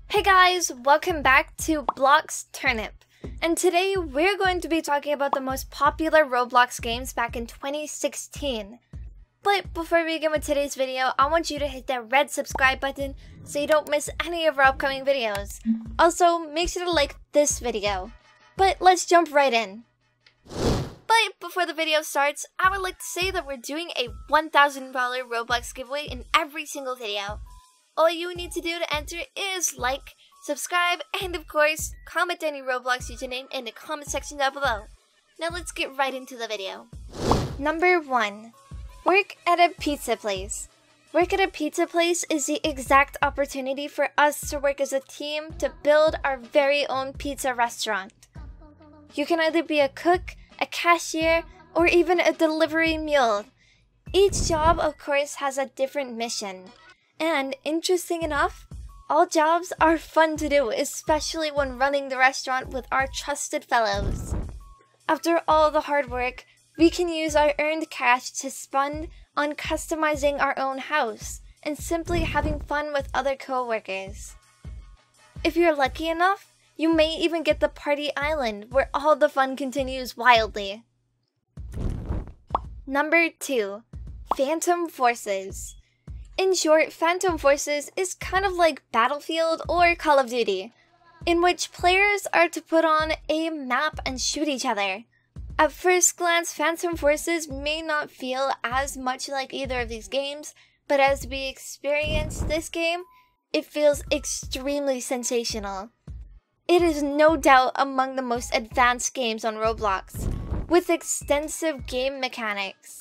Hey guys, welcome back to Blox Turnip. And today we're going to be talking about the most popular Roblox games back in 2016. But before we begin with today's video, I want you to hit that red subscribe button so you don't miss any of our upcoming videos. Also, make sure to like this video. But let's jump right in. But before the video starts, I would like to say that we're doing a $1,000 Roblox giveaway in every single video. All you need to do to enter is like, subscribe, and of course, comment any Roblox username in the comment section down below. Now let's get right into the video. Number 1. Work at a pizza place. Work at a pizza place is the exact opportunity for us to work as a team to build our very own pizza restaurant. You can either be a cook, a cashier, or even a delivery mule. Each job, of course, has a different mission. And interesting enough, all jobs are fun to do, especially when running the restaurant with our trusted fellows. After all the hard work, we can use our earned cash to spend on customizing our own house and simply having fun with other co-workers. If you're lucky enough, you may even get the party island where all the fun continues wildly. Number 2. Phantom Forces. In short, Phantom Forces is kind of like Battlefield or Call of Duty, in which players are to put on a map and shoot each other. At first glance, Phantom Forces may not feel as much like either of these games, but as we experience this game, it feels extremely sensational. It is no doubt among the most advanced games on Roblox, with extensive game mechanics.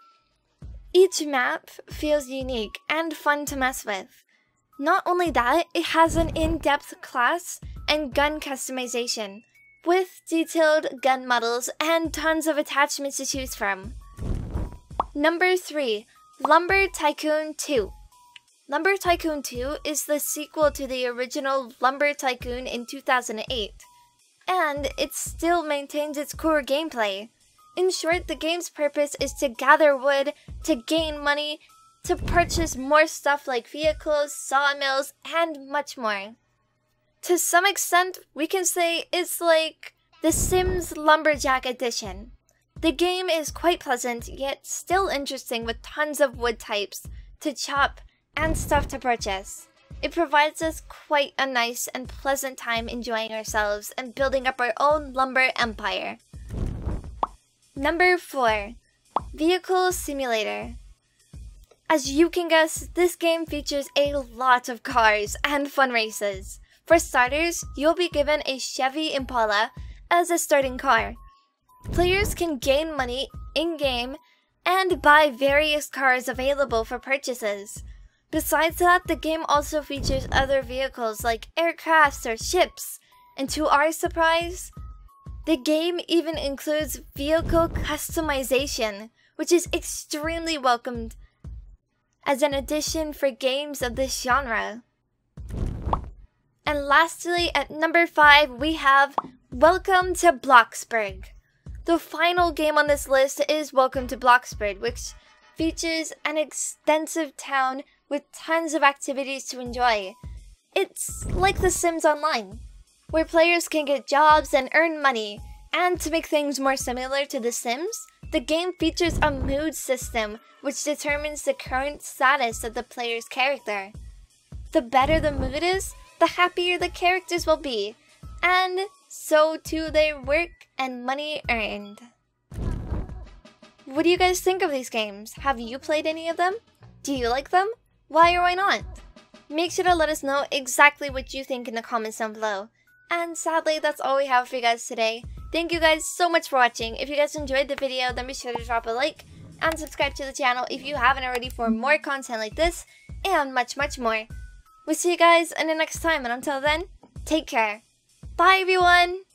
Each map feels unique and fun to mess with. Not only that, it has an in-depth class and gun customization, with detailed gun models and tons of attachments to choose from. Number 3. Lumber Tycoon 2. Lumber Tycoon 2 is the sequel to the original Lumber Tycoon in 2008, and it still maintains its core gameplay. In short, the game's purpose is to gather wood, to gain money, to purchase more stuff like vehicles, sawmills, and much more. To some extent, we can say it's like The Sims Lumberjack Edition. The game is quite pleasant, yet still interesting with tons of wood types to chop and stuff to purchase. It provides us quite a nice and pleasant time enjoying ourselves and building up our own lumber empire. Number 4. Vehicle Simulator. As you can guess, this game features a lot of cars and fun races. For starters, you'll be given a Chevy Impala as a starting car. Players can gain money in-game and buy various cars available for purchases. Besides that, the game also features other vehicles like aircrafts or ships. And to our surprise, the game even includes vehicle customization, which is extremely welcomed as an addition for games of this genre. And lastly, at number 5, we have Welcome to Bloxburg. The final game on this list is Welcome to Bloxburg, which features an extensive town with tons of activities to enjoy. It's like The Sims Online, where players can get jobs and earn money. And to make things more similar to The Sims, the game features a mood system which determines the current status of the player's character. The better the mood is, the happier the characters will be, and so too their work and money earned. What do you guys think of these games? Have you played any of them? Do you like them? Why or why not? Make sure to let us know exactly what you think in the comments down below. And sadly, that's all we have for you guys today. Thank you guys so much for watching. If you guys enjoyed the video, then be sure to drop a like and subscribe to the channel if you haven't already for more content like this and much more. We'll see you guys in the next time, and until then, take care. Bye everyone!